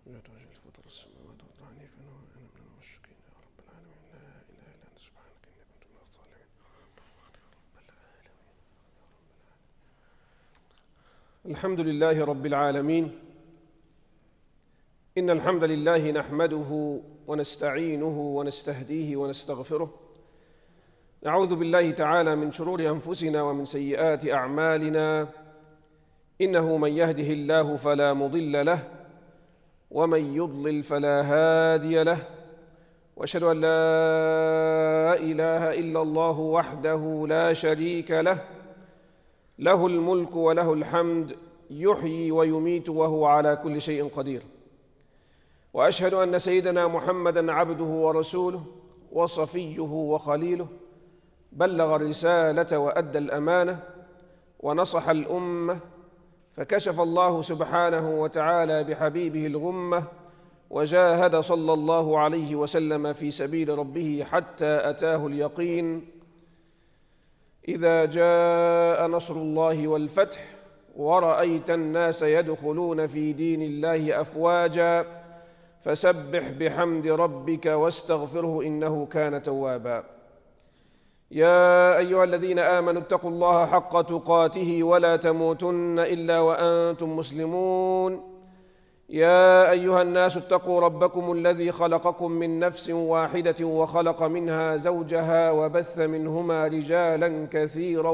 لا توجه الفطر السماوات والأرض حنيفا وأنا من المشركين يا رب العالمين لا إله إلا أنت سبحانك إني كنت من الظالمين. الحمد لله رب العالمين. إن الحمد لله نحمده ونستعينه ونستهديه ونستغفره. نعوذ بالله تعالى من شرور أنفسنا ومن سيئات أعمالنا. إنه من يهده الله فلا مضل له ومن يضلل فلا هادي له، وأشهد أن لا إله إلا الله وحده لا شريك له، له الملك وله الحمد يحيي ويميت وهو على كل شيء قدير. وأشهد أن سيدنا محمدًا عبده ورسوله وصفيه وخليله، بلغ الرسالة وأدى الأمانة ونصح الأمة، فكشف الله سبحانه وتعالى بحبيبه الغمة، وجاهد صلى الله عليه وسلم في سبيل ربه حتى أتاه اليقين. إذا جاء نصر الله والفتح ورأيت الناس يدخلون في دين الله أفواجا فسبح بحمد ربك واستغفره إنه كان توابا. يا أيها الذين آمنوا اتقوا الله حق تقاته ولا تموتن إلا وأنتم مسلمون. يا أيها الناس اتقوا ربكم الذي خلقكم من نفس واحدة وخلق منها زوجها وبث منهما رجالا كثيرا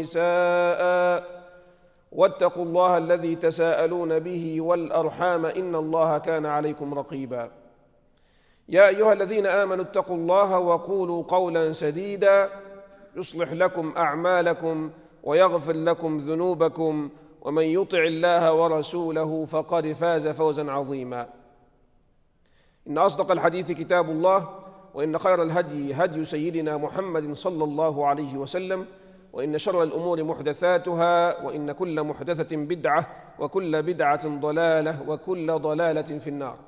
ونساء، واتقوا الله الذي تساءلون به والأرحام إن الله كان عليكم رقيبا. يا أيها الذين آمنوا اتقوا الله وقولوا قولا سديدا يصلح لكم أعمالكم ويغفر لكم ذنوبكم، ومن يطع الله ورسوله فقد فاز فوزا عظيما. إن أصدق الحديث كتاب الله، وإن خير الهدي هدي سيدنا محمد صلى الله عليه وسلم، وإن شر الأمور محدثاتها، وإن كل محدثة بدعة، وكل بدعة ضلالة، وكل ضلالة في النار.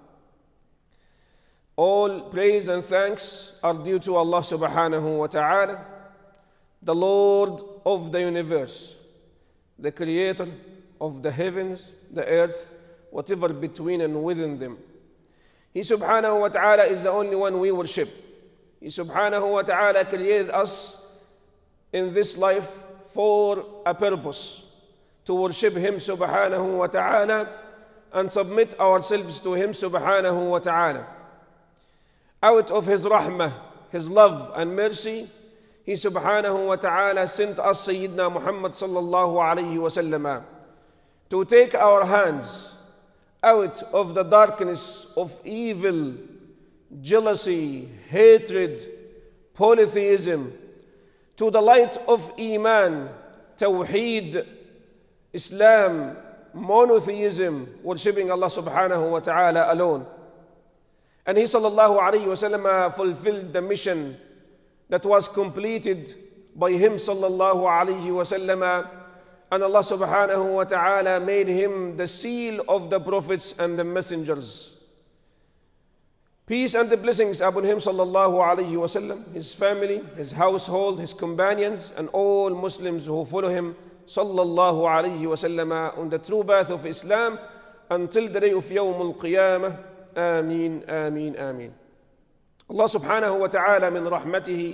All praise and thanks are due to Allah subhanahu wa ta'ala, the Lord of the universe, the creator of the heavens, the earth, whatever between and within them. He subhanahu wa ta'ala is the only one we worship. He subhanahu wa ta'ala created us in this life for a purpose, to worship Him subhanahu wa ta'ala and submit ourselves to Him subhanahu wa ta'ala. Out of His rahmah, His love and mercy, He subhanahu wa ta'ala sent us Sayyidina Muhammad sallallahu alayhi wa sallam to take our hands out of the darkness of evil, jealousy, hatred, polytheism, to the light of Iman, Tawheed, Islam, monotheism, worshipping Allah subhanahu wa ta'ala alone. And He sallallahu alayhi wa sallam fulfilled the mission that was completed by Him sallallahu alayhi wa sallam, and Allah subhanahu wa ta'ala made Him the seal of the prophets and the messengers. Peace and the blessings upon Him sallallahu alayhi wa sallam, His family, His household, His companions, and all Muslims who follow Him sallallahu alayhi wa sallam on the true path of Islam until the day of Yawm al-Qiyamah. Ameen, ameen, ameen. Allah subhanahu wa ta'ala من رحمته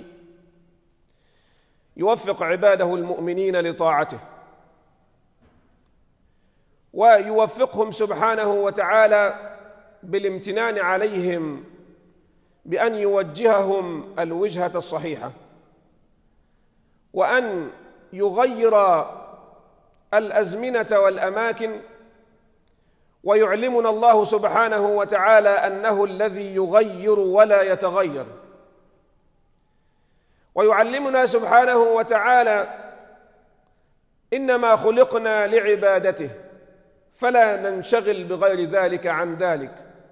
يوفق عباده المؤمنين لطاعته، ويوفقهم سبحانه وتعالى بالامتنان عليهم بأن يوجههم الوجهة الصحيحة، وأن يغير الأزمنة والأماكن، ويعلمنا الله سبحانه وتعالى أنه الذي يغير ولا يتغير، ويعلمنا سبحانه وتعالى إنما خلقنا لعبادته فلا ننشغل بغير ذلك عن ذلك.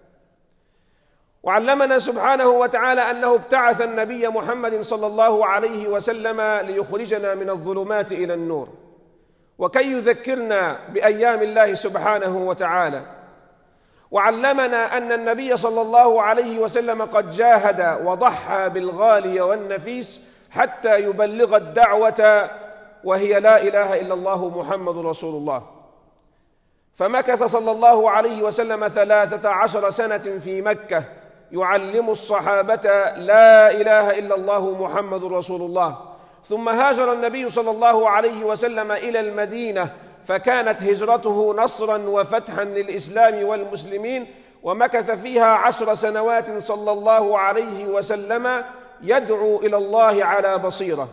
وعلمنا سبحانه وتعالى أنه ابتعث النبي محمد صلى الله عليه وسلم ليخرجنا من الظلمات إلى النور، وكي يذكرنا بأيام الله سبحانه وتعالى. وعلمنا أن النبي صلى الله عليه وسلم قد جاهد وضحى بالغالي والنفيس حتى يبلغ الدعوة، وهي لا إله إلا الله محمد رسول الله. فمكث صلى الله عليه وسلم 13 سنة في مكة يعلم الصحابة لا إله إلا الله محمد رسول الله. ثم هاجر النبي صلى الله عليه وسلم إلى المدينة، فكانت هجرته نصرا وفتحا للإسلام والمسلمين، ومكث فيها 10 سنوات صلى الله عليه وسلم يدعو إلى الله على بصيرة.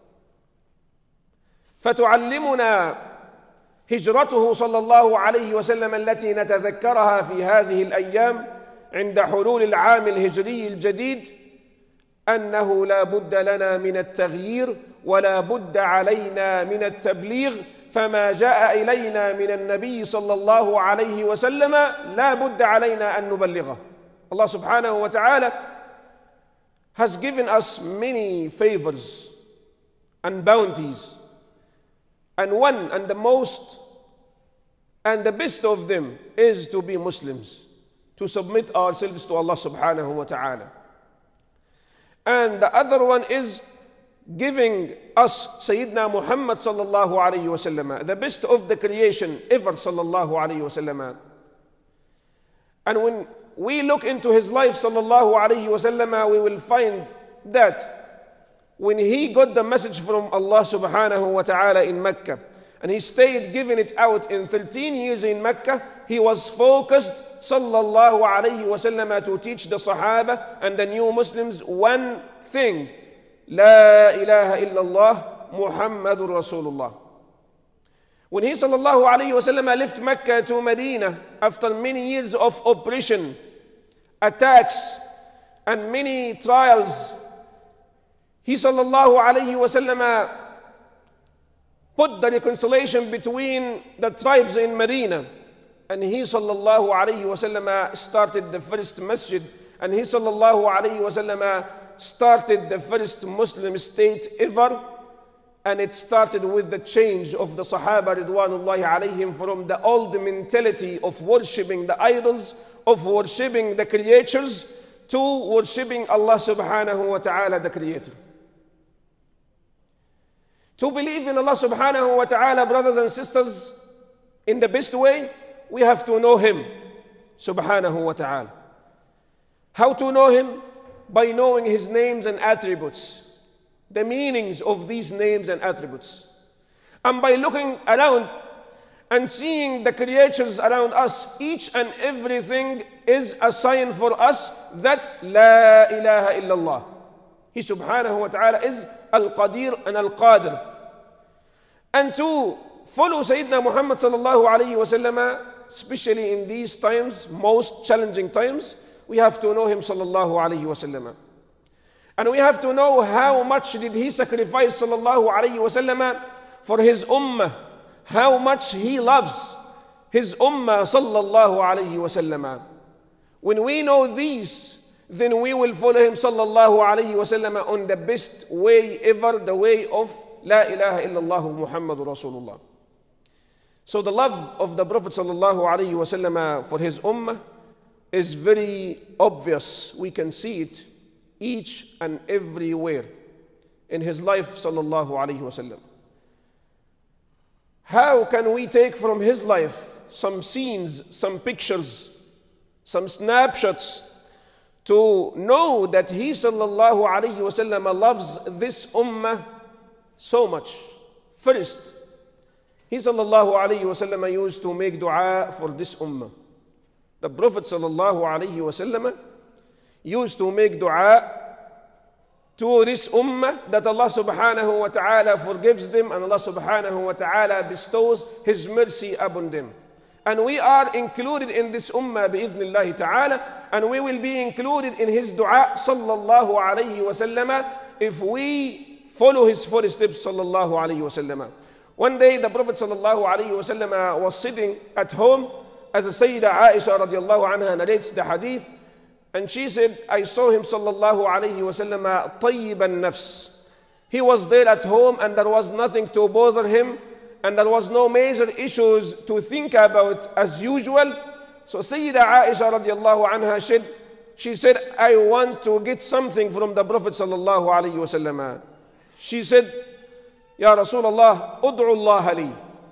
فتعلمنا هجرته صلى الله عليه وسلم التي نتذكرها في هذه الأيام عند حلول العام الهجري الجديد أنه لا بد لنا من التغيير ولا بد علينا من التبليغ، فما جاء إلينا من النبي صلى الله عليه وسلم لا بد علينا أن نبلغه. Allah subhanahu wa ta'ala has given us many favors and bounties, and one and the most and the best of them is to be Muslims, to submit ourselves to Allah subhanahu wa ta'ala. And the other one is giving us Sayyidina Muhammad sallallahu alayhi wa sallam, the best of the creation ever sallallahu alayhi wa sallam. And when we look into his life sallallahu alayhi wa sallam, we will find that when he got the message from Allah subhanahu wa ta'ala in Mecca, and he stayed giving it out in 13 years in Mecca, he was focused sallallahu alayhi wa sallam to teach the Sahaba and the new Muslims one thing: La ilaha illallah Muhammadur Rasulullah. When he sallallahu alayhi wa sallam left Mecca to Medina after many years of oppression, attacks and many trials, he sallallahu alayhi wa sallam put the reconciliation between the tribes in Medina, and he sallallahu alayhi wa sallam started the first masjid, and he sallallahu alayhi wa sallam started the first Muslim state ever. And it started with the change of the Sahaba ridwanullahi alayhim from the old mentality of worshipping the idols, of worshipping the creatures, to worshipping Allah subhanahu wa ta'ala, the creator. To believe in Allah subhanahu wa ta'ala, brothers and sisters, in the best way, we have to know him subhanahu wa ta'ala. How to know him? By knowing his names and attributes, the meanings of these names and attributes. And by looking around and seeing the creatures around us, each and everything is a sign for us that La ilaha illallah. He subhanahu wa ta'ala is Al-Qadir and Al-Qadir. And to follow Sayyidina Muhammad sallallahu alayhi wa sallam, especially in these times, most challenging times, we have to know him sallallahu alayhi wa sallam. And we have to know how much did he sacrifice sallallahu alayhi wa sallam for his ummah, how much he loves his ummah sallallahu alayhi wa sallam. When we know these, then we will follow him sallallahu alayhi wa sallam on the best way ever, the way of La ilaha illallah Muhammadur Rasulullah. So the love of the Prophet sallallahu alayhi wa sallam for his ummah is very obvious. We can see it each and everywhere in his life sallallahu alayhi wa sallam. How can we take from his life some scenes, some pictures, some snapshots to know that he sallallahu alayhi wa sallam loves this ummah so much? First, he sallallahu alayhi wa sallam used to make dua for this ummah. The Prophet sallallahu alayhi wa sallam used to make dua to this ummah that Allah subhanahu wa ta'ala forgives them and Allah subhanahu wa ta'ala bestows his mercy upon them. And we are included in this ummah bi'idhnillahi ta'ala, and we will be included in his dua sallallahu alayhi wa sallam if we follow his footsteps sallallahu alayhi wa sallam. One day the Prophet sallallahu alayhi wa sallam was sitting at home, as the Sayyida Aisha radiallahu anha narrates the hadith, and she said, I saw him sallallahu alayhi wa sallam tayyib an-nafs. He was there at home and there was nothing to bother him and there was no major issues to think about as usual. So Sayyida Aisha radiallahu anha she said, I want to get something from the Prophet sallallahu alayhi wa sallam. She said, Ya Rasulullah, ud'u Allah li.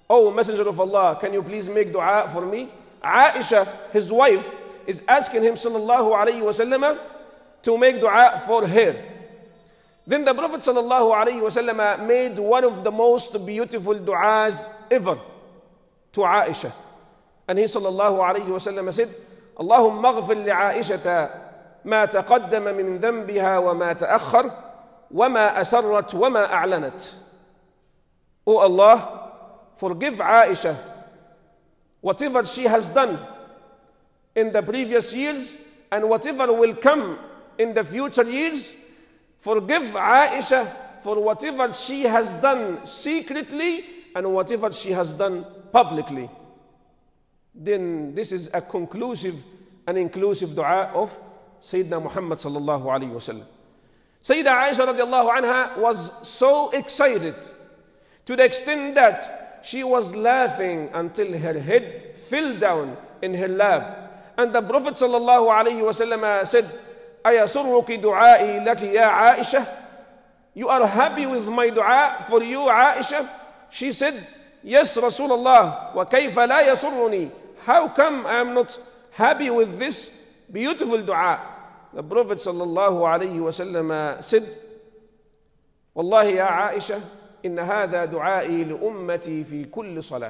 "Oh, Messenger of Allah, can you please make dua for me?" Aisha, his wife, is asking him sallallahu alayhi wasallam to make dua for her. Then the Prophet sallallahu alayhi wasallam made one of the most beautiful du'as ever to Aisha. And he sallallahu alayhi wasallam said, "Allahumma aghfir li Aishata ما تقدم من ذنبها وما تأخر وما أسرت وما أعلنت." O Allah, forgive Aisha whatever she has done in the previous years and whatever will come in the future years. Forgive Aisha for whatever she has done secretly and whatever she has done publicly. Then this is a conclusive and inclusive dua of Sayyidina Muhammad sallallahu alayhi wa sallam. Sayyida Aisha radiallahu anha was so excited to the extent that she was laughing until her head fell down in her lap. And the Prophet sallallahu alayhi wa sallam said, "Ayasurruki du'ai laki ya Aisha?" You are happy with my dua for you, Aisha? She said, "Yes, Rasulullah, wa kayfa la yasurruni?" How come I am not happy with this beautiful dua? The Prophet sallallahu alayhi wa sallam said, "Wallahi ya Aisha, inna hadha du'ai li ummati fi kulli salah."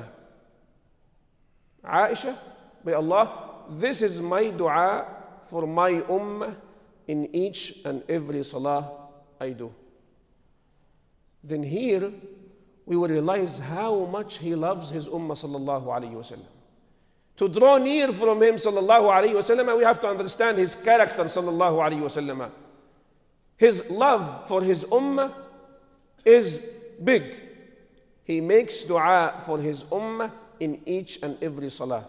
Aisha, by Allah, this is my dua for my ummah in each and every salah I do. Then here we will realize how much he loves his ummah sallallahu alayhi wa sallam. To draw near from him sallallahu alayhi wa sallam, we have to understand his character sallallahu alayhi wa sallam. His love for his ummah is big. He makes dua for his ummah in each and every salah.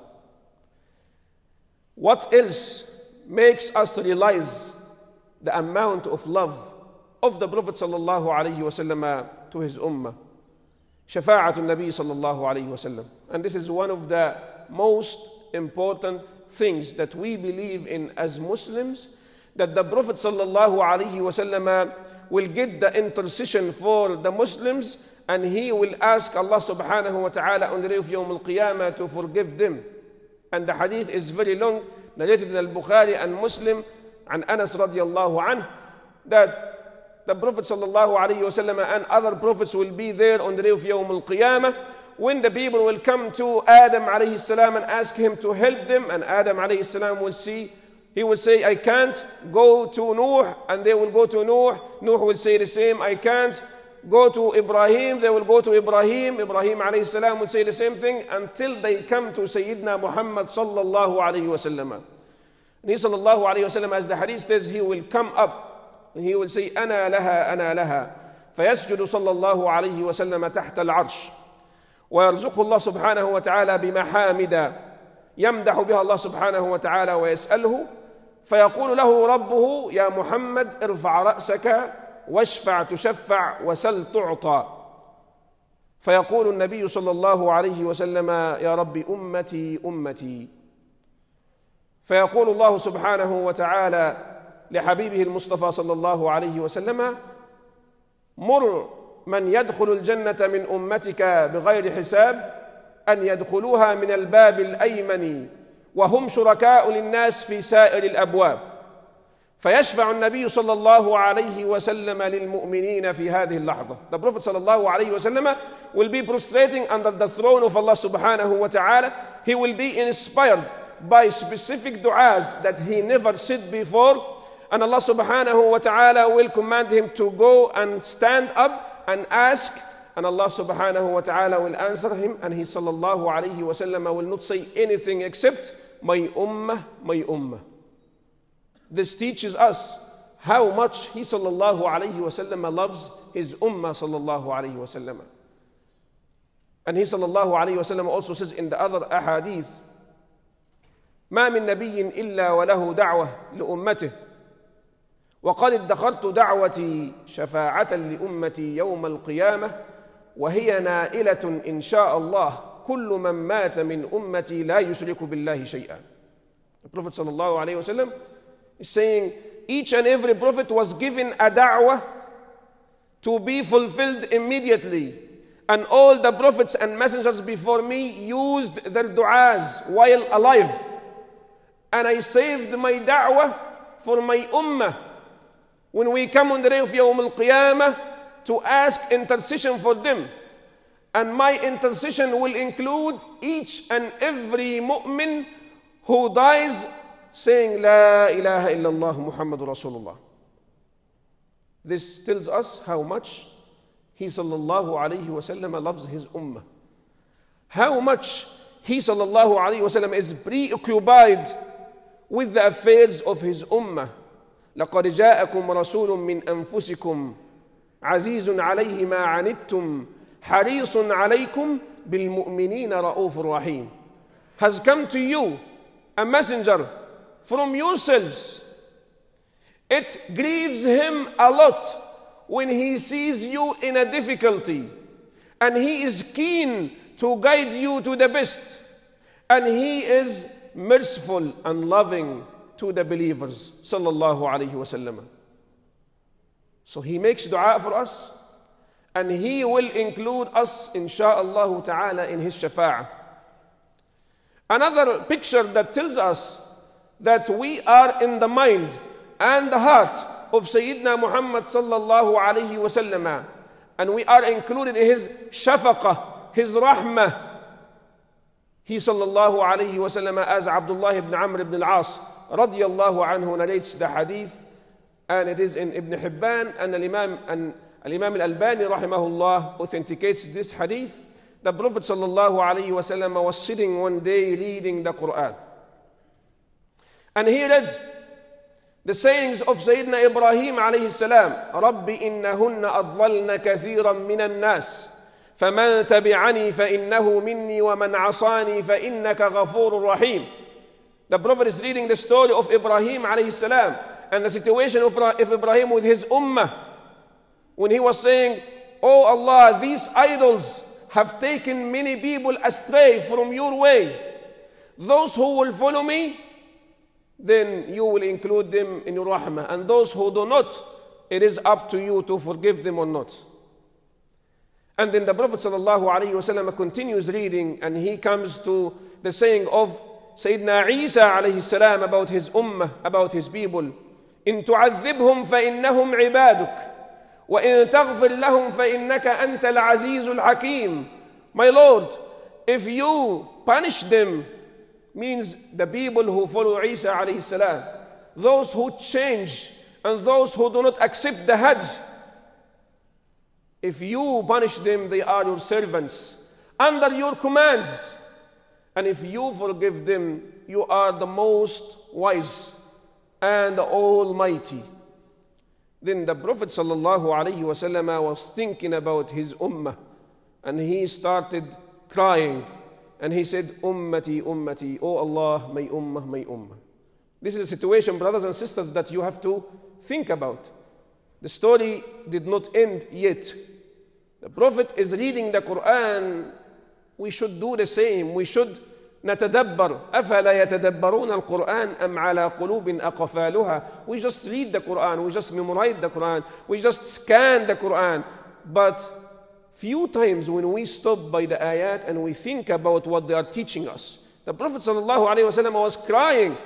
What else makes us realize the amount of love of the Prophet sallallahu alayhi wa sallam to his ummah? Shafa'atul Nabi sallallahu alayhi wa sallam. And this is one of the most important things that we believe in as Muslims, that the Prophet sallallahu alayhi wa sallam will get the intercession for the Muslims, and he will ask Allah subhanahu wa ta'ala on the day of Yawm al-Qiyamah to forgive them. And the hadith is very long, narrated in al-Bukhari and Muslim, and Anas radiallahu anhu, that the Prophet sallallahu alayhi wa sallam and other prophets will be there on the day of Yawm al-Qiyamah, when the people will come to Adam alayhi salam and ask him to help them, and Adam alayhi salam will see, he will say, "I can't go to Nuh," and they will go to Nuh. Nuh will say the same, "I can't go to Ibrahim," they will go to Ibrahim. Ibrahim alayhi salam will say the same thing until they come to Sayyidina Muhammad sallallahu alayhi wa sallam. And he sallallahu alayhi wa sallam, as the hadith says, he will come up and he will say, "Ana laha, ana laha." فيسجد صلى الله عليه وسلم تحت العرش ويرزقه الله سبحانه وتعالى بمحامد يمدح بها الله سبحانه وتعالى ويسأله، فيقول له ربه: "يا محمد ارفع رأسك واشفع تشفع وسل تعطى." فيقول النبي صلى الله عليه وسلم: "يا رب أمتي أمتي." فيقول الله سبحانه وتعالى لحبيبه المصطفى صلى الله عليه وسلم: "مر من يدخل الجنة من أمتك بغير حساب أن يدخلوها من الباب الأيمن وهم شركاء للناس في سائر الأبواب." فيشفع النبي صلى الله عليه وسلم للمؤمنين في هذه اللحظة. The Prophet صلى الله عليه وسلم will be prostrating under the throne of Allah subhanahu wa ta'ala. He will be inspired by specific du'as that he never said before, and Allah subhanahu wa ta'ala will command him to go and stand up and ask, and Allah subhanahu wa ta'ala will answer him, and he sallallahu alayhi wa sallam will not say anything except, "My ummah, my ummah." This teaches us how much he sallallahu alayhi wa sallam loves his ummah sallallahu alayhi wa sallam. And he sallallahu alayhi wa sallam also says in the other ahadith, "ما من نبي إلا وله دعوة لأمته وقد ادخرت دعوتي شفاعة لأمتي يوم القيامة وهي نائلة إن شاء الله كل من مات من أمتي لا يشرك بالله شيئا." The Prophet sallallahu alayhi wa sallam is saying each and every prophet was given a da'wah to be fulfilled immediately, And all the prophets and messengers before me used their du'as while alive. And I saved my da'wah for my ummah when we come on the day of Yawm al-Qiyamah to ask intercession for them. And my intercession will include each and every mu'min who dies saying La ilaha illallah Muhammadur Rasulullah. This tells us how much he sallallahu alayhi wa sallam loves his ummah. How much he sallallahu alayhi wa sallam is preoccupied with the affairs of his ummah. لَقَدْ جَاءَكُمْ رَسُولٌ مِّنْ أَنفُسِكُمْ عَزِيزٌ عَلَيْهِ مَا عَنِتُّمْ حَرِيصٌ عَلَيْكُمْ بِالْمُؤْمِنِينَ رَءُوفٌ رَحِيمٌ. Has come to you a messenger from yourselves. It grieves him a lot when he sees you in a difficulty, and he is keen to guide you to the best, and he is merciful and loving to the believers sallallahu alaihi wasallam. So he makes dua for us, and he will include us insha'Allah ta'ala in his shafa'ah. Another picture that tells us that we are in the mind and the heart of Sayyidina Muhammad sallallahu alayhi wa sallam, and we are included in his shafaqah, his rahmah. He sallallahu alayhi wa sallam, as Abdullah ibn Amr ibn al-As radiyallahu anhu narrates the hadith, and it is in Ibn Hibban, and Al-Imam al-Albani rahimahullah authenticates this hadith. The Prophet sallallahu alayhi wa sallam was sitting one day reading the Quran, and he read the sayings of Sayyidina Ibrahim alayhi salam, رَبِّ إِنَّهُنَّ أَضْلَلْنَ كَثِيرًا مِنَ النَّاسِ فَمَنْ تَبِعَنِي فَإِنَّهُ مِنِّي وَمَنْ عَصَانِي فَإِنَّكَ غَفُورٌ رَحِيمٌ. The Prophet is reading the story of Ibrahim alayhi salam and the situation of Ibrahim with his ummah, when he was saying, Oh Allah, these idols have taken many people astray from your way. Those who will follow me, then you will include them in your rahmah. And those who do not, it is up to you to forgive them or not. And then the Prophet ﷺ continues reading, and he comes to the saying of Sayyidina Isa alayhi salam about his ummah, about his people. إِن تُعَذِّبْهُمْ فَإِنَّهُمْ عِبَادُكَ وَإِن تَغْفِرْ لَهُمْ فَإِنَّكَ أَنْتَ الْعَزِيزُ الْحَكِيمُ. My Lord, if you punish them, means the people who follow Isa alayhi salam, those who change and those who do not accept the Hajj, if you punish them, they are your servants under your commands, and if you forgive them, you are the most wise and almighty. Then the Prophet sallallahu alaihi wasallam was thinking about his ummah, and he started crying. And he said, Ummati, Ummati, oh Allah, my ummah, my ummah. This is a situation, brothers and sisters, that you have to think about. The story did not end yet. The Prophet is reading the Quran. We should do the same. We should نتدبر أفلا يتدبرون القرآن أم على قلوب أقفالها. We just read the Quran. We just memorize the Quran. We just scan the Quran. But few times when we stop by the ayat and we think about what they are teaching us. The Prophet ﷺ was crying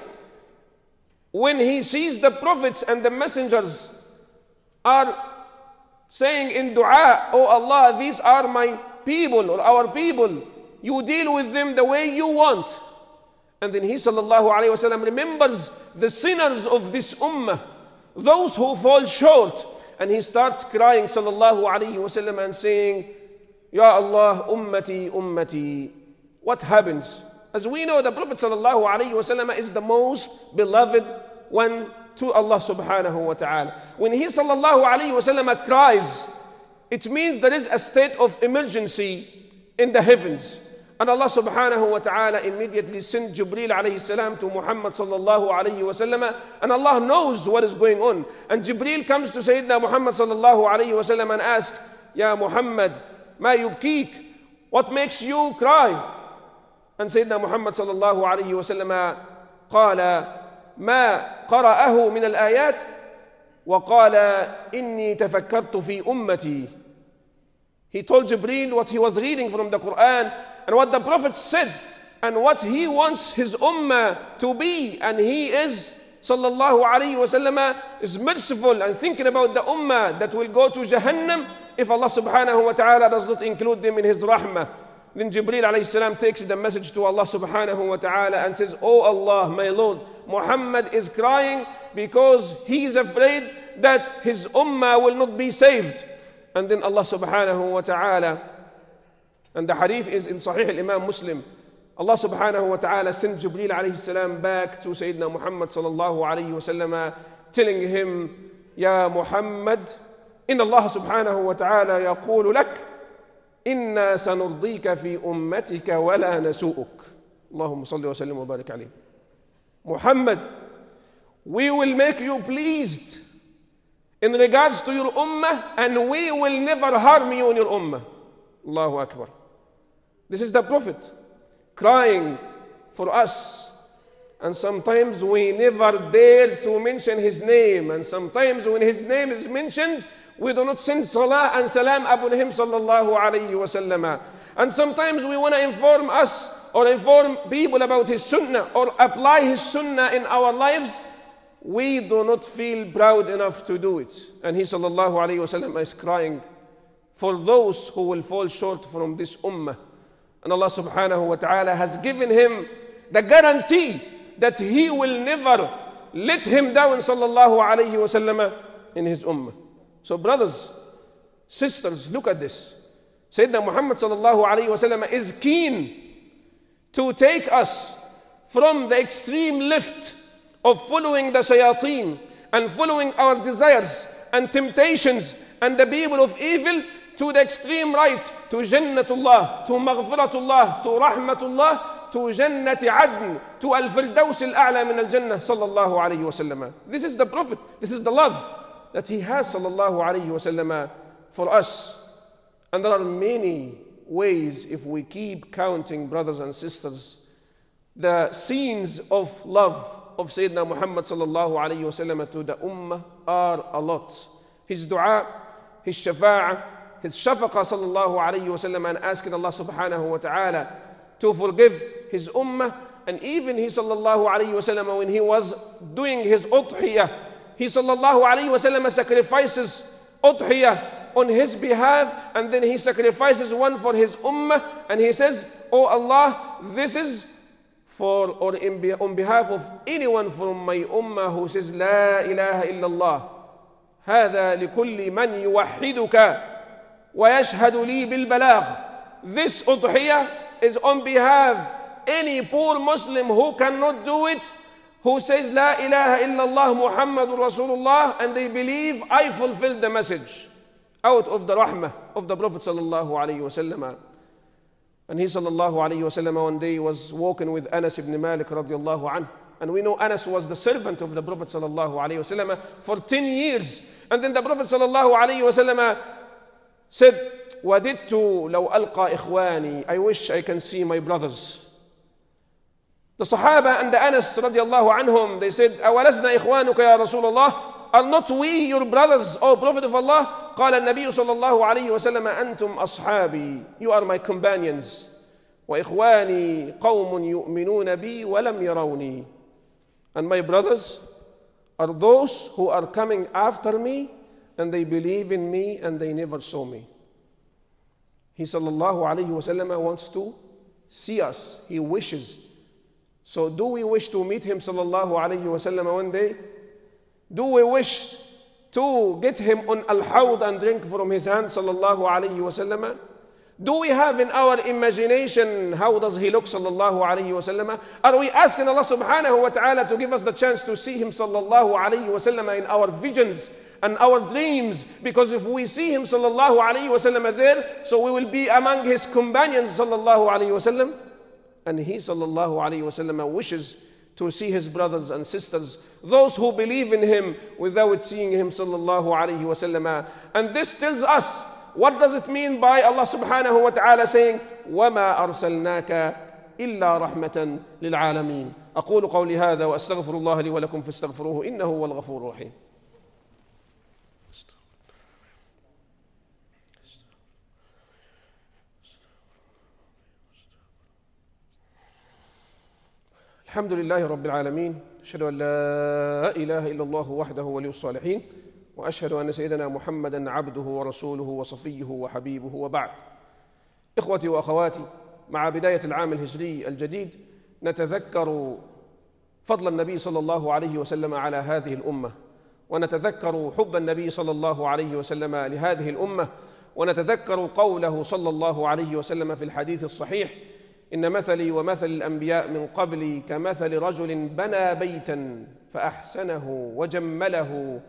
when he sees the prophets and the messengers are saying in dua, Oh Allah, these are my people or our people. You deal with them the way you want. And then he ﷺ remembers the sinners of this ummah, those who fall short. And he starts crying sallallahu alayhi wasallam and saying, Ya Allah, ummati, ummati. What happens? As we know, the Prophet sallallahu alayhi wasallam is the most beloved one to Allah subhanahu wa ta'ala. When he sallallahu alayhi wasallam cries, it means there is a state of emergency in the heavens. And Allah subhanahu wa ta'ala immediately sent Jibreel alayhi salam to Muhammad sallallahu alayhi wa sallam, and Allah knows what is going on. And Jibreel comes to Sayyidina Muhammad sallallahu alayhi wa sallam and asks, Ya Muhammad, ma yubkik? What makes you cry? And Sayyidina Muhammad sallallahu alayhi wa sallam قال ما قرأه من الآيات وقال إني تفكرت في أمتي. He told Jibreel what he was reading from the Quran and what the Prophet said and what he wants his ummah to be. And he is, sallallahu alayhi wa sallam, is merciful and thinking about the ummah that will go to Jahannam if Allah subhanahu wa ta'ala does not include them in his rahmah. Then Jibreel alayhi salam takes the message to Allah subhanahu wa ta'ala and says, "Oh Allah, my Lord, Muhammad is crying because he is afraid that his ummah will not be saved." And then Allah subhanahu wa ta'ala, and the hadith is in Sahih al-Imam Muslim, Allah subhanahu wa ta'ala sent Jibreel alayhi salam back to Sayyidina Muhammad sallallahu alayhi wa sallam, telling him, "Ya Muhammad, inna Allah subhanahu wa ta'ala yaqulu lak, inna sanurdika fi ummatika wa la nasu'uk." Allahumma salli wa sallim wa barik alayhi. Muhammad, we will make you pleased in regards to your ummah, and we will never harm you in your ummah. Allahu Akbar. This is the Prophet crying for us. And sometimes we never dare to mention his name. And sometimes when his name is mentioned, we do not send salah and salam upon him sallallahu alayhi wa sallam. And sometimes we want to inform us or inform people about his sunnah or apply his sunnah in our lives. We do not feel proud enough to do it. And he sallallahu alayhi wa sallam is crying for those who will fall short from this ummah. And Allah subhanahu wa ta'ala has given him the guarantee that he will never let him down sallallahu alayhi wa sallam in his ummah. So brothers, sisters, look at this. Sayyidina Muhammad sallallahu alayhi wa sallam is keen to take us from the extreme left of following the shayateen and following our desires and temptations and the people of evil to the extreme right, to Jannatullah, to Maghfiratullah, to Rahmatullah, to Jannati Adn, to Al-Firdaus Al-A'la min Al-Jannah sallallahu alayhi wa sallam. This is the Prophet, this is the love that he has sallallahu alayhi wa sallam for us. And there are many ways, if we keep counting, brothers and sisters, the scenes of love of Sayyidina Muhammad sallallahu alayhi wa sallam to the ummah are a lot. His dua, his shafa'ah, his shafaqa sallallahu alayhi wa sallam, and asking Allah subhanahu wa ta'ala to forgive his ummah. And even he sallallahu alayhi wa sallam, when he was doing his udhiyah, he sallallahu alayhi wa sallam sacrifices udhiyah on his behalf, and then he sacrifices one for his ummah, and he says, "Oh Allah, this is for or on behalf of anyone from my ummah who says La ilaha illallah. هذا لكل من يوحدك ويشهد لي بالبلاغ." This udhiyah is on behalf any poor Muslim who cannot do it, who says La ilaha illallah Muhammadur Rasulullah, and they believe I fulfilled the message out of the rahmah of the Prophet sallallahu alayhi wa sallam. And he sallallahu alayhi wa sallam one day was walking with Anas ibn Malik radiallahu anhu. And we know Anas was the servant of the Prophet sallallahu alayhi wa sallam for 10 years. And then the Prophet sallallahu alayhi wa sallam said, وَدِدْتُ لَوْ أَلْقَى إِخْوَانِي, I wish I can see my brothers. The Sahaba and the Anas radiallahu anhum, they said, أَوَلَسْنَا إِخْوَانُكَ يَا رَسُولَ اللَّهِ, are not we your brothers, O Prophet of Allah? قال النبي صلى الله عليه وسلم أنتم أصحابي, you are my companions. وإخواني قوم يؤمنون بي ولم يروني, and my brothers are those who are coming after me and they believe in me and they never saw me. He sallallahu alayhi wa sallam wants to see us. He wishes. So do we wish to meet him sallallahu alayhi wa sallam one day? Do we wish to get him on al-hawd and drink from his hand sallallahu alayhi wa sallam? Do we have in our imagination how does he look sallallahu alayhi wa sallam? Are we asking Allah subhanahu wa ta'ala to give us the chance to see him sallallahu alayhi wa sallam in our visions and our dreams? Because if we see him sallallahu alayhi wa sallam there, so we will be among his companions sallallahu alayhi wa sallam. And he sallallahu alayhi wa sallam wishes to see his brothers and sisters, those who believe in him without seeing him sallallahu alayhi wa sallam. And this tells us, what does it mean by Allah subhanahu wa ta'ala saying, وَمَا أَرْسَلْنَاكَ إِلَّا رَحْمَةً لِلْعَالَمِينَ. أقول قولي هذا وأستغفر الله لي ولكم فاستغفروه إنه هو الغفور الرحيم. الحمد لله رب العالمين، أشهد أن لا إله إلا الله وحده ولي الصالحين، وأشهد أن سيدنا محمدًا عبده ورسوله وصفيه وحبيبه، وبعد. إخوتي وأخواتي، مع بداية العام الهجري الجديد نتذكر فضل النبي صلى الله عليه وسلم على هذه الأمة، ونتذكر حب النبي صلى الله عليه وسلم لهذه الأمة، ونتذكر قوله صلى الله عليه وسلم في الحديث الصحيح: إن مثلي ومثل الأنبياء من قبلي كمثل رجل بنى بيتاً فأحسنه وجمله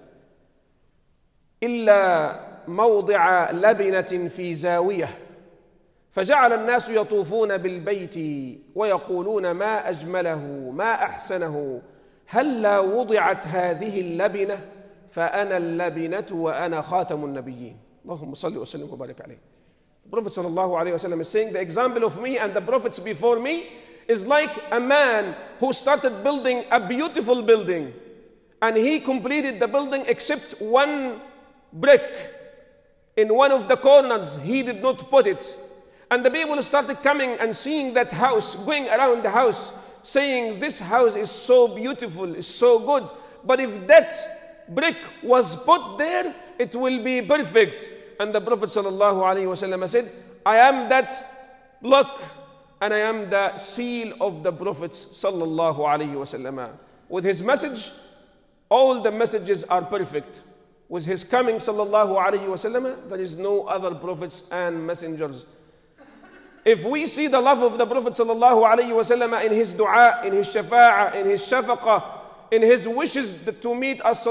إلا موضع لبنة في زاوية، فجعل الناس يطوفون بالبيت ويقولون ما أجمله ما أحسنه، هلا وضعت هذه اللبنة فأنا اللبنة وأنا خاتم النبيين. اللهم صل وسلم وبارك عليه. The Prophet sallallahu alayhi wa sallam is saying, the example of me and the prophets before me is like a man who started building a beautiful building, and he completed the building except one brick in one of the corners. He did not put it, and the people started coming and seeing that house, going around the house, saying, this house is so beautiful, is so good, but if that brick was put there, it will be perfect. And the Prophet ﷺ said, I am that block, and I am the seal of the Prophet ﷺ. With his message, all the messages are perfect. With his coming ﷺ, there is no other prophets and messengers. If we see the love of the Prophet ﷺ in his dua, in his shafa'ah, in his shafaqah, in his wishes to meet us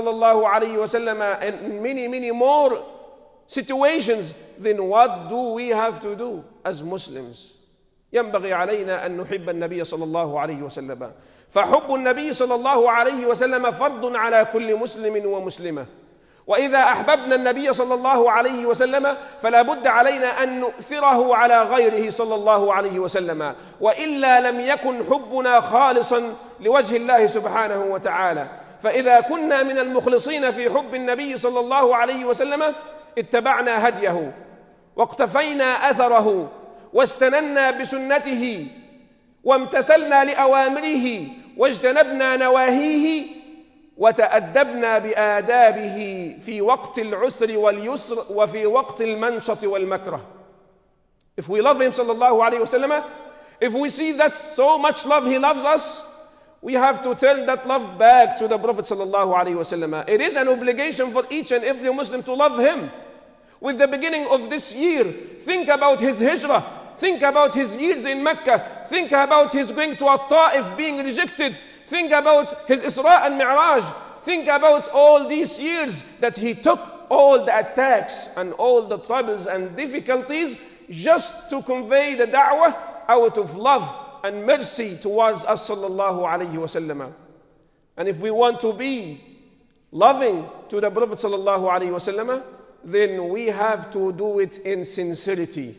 ﷺ, and many more situations, then what do we have to do as Muslims? ينبغي علينا أن نحب النبي صلى الله عليه وسلم، فحب النبي صلى الله عليه وسلم فرض على كل مسلم ومسلمة، وإذا أحببنا النبي صلى الله عليه وسلم فلا بد علينا أن نؤثره على غيره صلى الله عليه وسلم، وإلا لم يكن حبنا خالصا لوجه الله سبحانه وتعالى. فإذا كنا من المخلصين في حب النبي صلى الله عليه وسلم اتبعنا هديه واقتفينا أثره واستننا بسنته وامتثلنا لأوامره واجتنبنا نواهيه وتأدبنا بآدابه في وقت العسر واليسر وفي وقت المنشط والمكره. If we love him sallallahu alayhi wasallam, if we see that so much love he loves us, we have to turn that love back to the Prophet sallallahu alayhi wasallam. It is an obligation for each and every Muslim to love him. With the beginning of this year, think about his hijrah, think about his years in Mecca, think about his going to At-Ta'if being rejected, think about his Isra and Mi'raj, think about all these years that he took all the attacks and all the troubles and difficulties just to convey the da'wah out of love and mercy towards us sallallahu alayhi wasallam. And if we want to be loving to the Prophet sallallahu alayhi wasallam, then we have to do it in sincerity.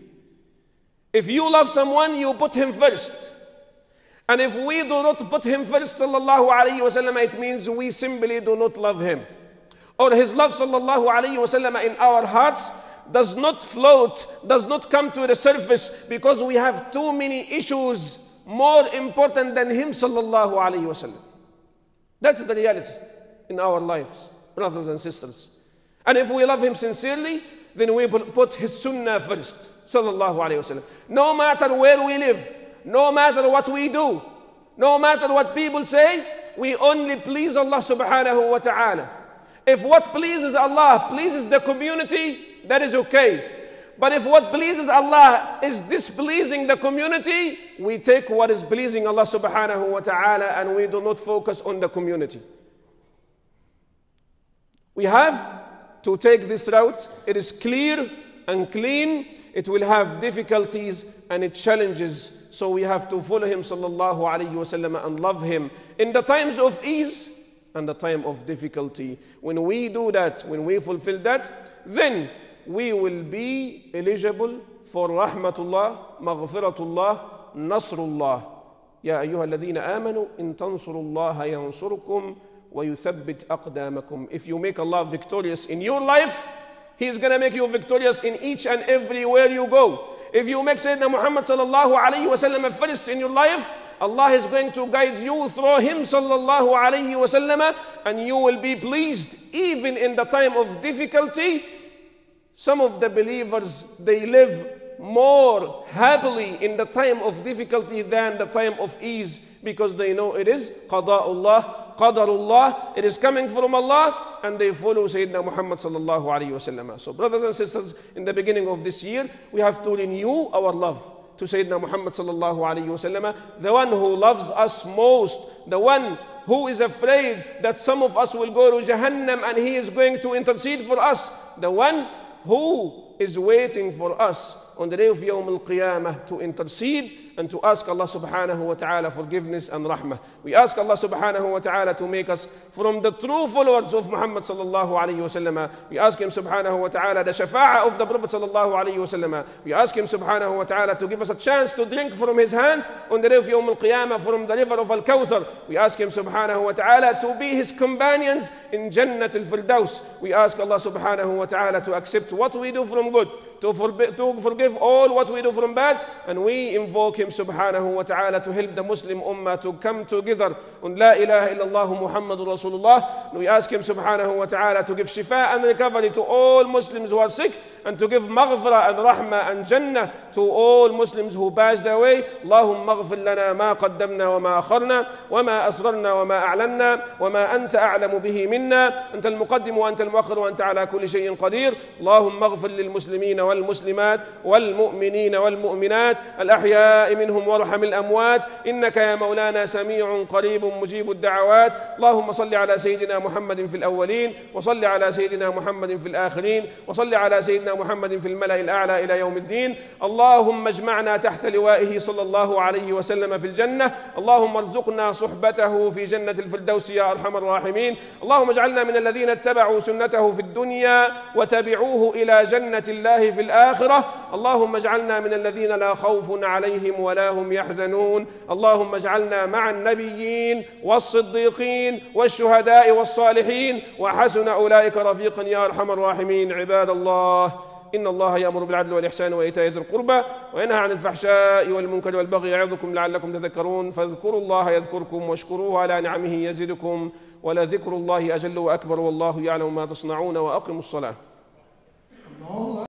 If you love someone, you put him first. And if we do not put him first sallallahu alayhi wasallam, it means we simply do not love him. Or his love sallallahu alayhi wasallam in our hearts does not float, does not come to the surface because we have too many issues more important than him sallallahu alayhi wasallam. That's the reality in our lives, brothers and sisters. And if we love him sincerely, then we put his sunnah first sallallahu alayhi wasallam. No matter where we live, no matter what we do, no matter what people say, we only please Allah subhanahu wa ta'ala. If what pleases Allah pleases the community, that is okay. But if what pleases Allah is displeasing the community, we take what is pleasing Allah subhanahu wa ta'ala and we do not focus on the community. We have to take this route. It is clear and clean. It will have difficulties and it challenges. So we have to follow him sallallahu alayhi wasallam and love him in the times of ease and the time of difficulty. When we do that, when we fulfill that, then we will be eligible for rahmatullah, maghfiratullah, nasrullah. Ya ayyuha alladhina amanu in tansurullaha yansurkum wa yuthabbit aqdamakum. If you make Allah victorious in your life, He is going to make you victorious in each and everywhere you go. If you make Sayyidina Muhammad sallallahu alayhi wa sallam first in your life, Allah is going to guide you through him sallallahu alayhi wa sallam, and you will be pleased even in the time of difficulty. Some of the believers, they live more happily in the time of difficulty than the time of ease, because they know it is qada'ullah, qadarullah, it is coming from Allah, and they follow Sayyidina Muhammad sallallahu alayhi wa sallam. So brothers and sisters, in the beginning of this year, we have to renew our love to Sayyidina Muhammad sallallahu alayhi wa sallam, the one who loves us most, the one who is afraid that some of us will go to Jahannam and he is going to intercede for us, the one who is waiting for us on the day of Yawm al-Qiyamah to intercede and to ask Allah subhanahu wa ta'ala forgiveness and rahmah. We ask Allah subhanahu wa ta'ala to make us from the true followers of Muhammad sallallahu alayhi wa sallam. We ask him subhanahu wa ta'ala the shafa'ah of the Prophet sallallahu alayhi wa sallam. We ask him subhanahu wa ta'ala to give us a chance to drink from his hand on the day of Yawm al-Qiyamah from the river of Al-Kawthar. We ask him subhanahu wa ta'ala to be his companions in Jannat al-Firdaus. We ask Allah subhanahu wa ta'ala to accept what we do from good, to forgive all what we do from bad, and we invoke him subhanahu wa ta'ala to help the Muslim ummah to come together on La ilaha illallah Muhammadur Rasulullah. We ask him subhanahu wa ta'ala to give shifa and recovery to all Muslims who are sick, and to give maghfirah and rahmah and jannah to all Muslims who passed away. Allahumma maghfir lana ma qaddamna wa ma akharna wa ma asrarna wa ma a'lanna wa ma anta a'lamu bihi minna anta al-muqaddim wa anta al-muakhir wa anta ala kulli shay'in qadir. Allahumma maghfir lil muslimina wal muslimat wal mu'minina wal mu'minat al ahya'i minhum warham al amwat innaka ya maulana sami'un qaribun mujibud da'awat. Allahumma salli ala sayyidina Muhammadin fil awwalin wa salli ala sayyidina Muhammadin fil akhirin wa salli ala sayyidina محمد في الملأ الأعلى إلى يوم الدين. اللهم اجمعنا تحت لوائه صلى الله عليه وسلم في الجنة. اللهم ارزقنا صحبته في جنة الفردوس يا أرحم الراحمين. اللهم اجعلنا من الذين اتبعوا سنته في الدنيا وتبعوه إلى جنة الله في الآخرة. اللهم اجعلنا من الذين لا خوف عليهم ولا هم يحزنون. اللهم اجعلنا مع النبيين والصديقين والشهداء والصالحين وحسن أولئك رفيقا يا أرحم الراحمين. عباد الله، إن الله يأمر بالعدل والإحسان وإيتاء ذي القربى وينهى عن الفحشاء والمنكر والبغي يعظكم لعلكم تذكرون. فاذكروا الله يذكركم واشكروه على نعمه يزدكم ولذكر الله أجل وأكبر والله يعلم ما تصنعون. وأقيموا الصلاة.